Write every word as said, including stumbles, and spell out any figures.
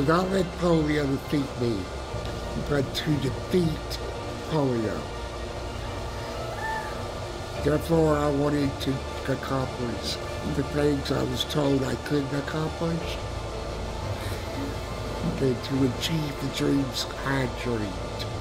But not let polio defeat me, but to defeat polio. Therefore, I wanted to accomplish the things I was told I couldn't accomplish, and to achieve the dreams I dreamed.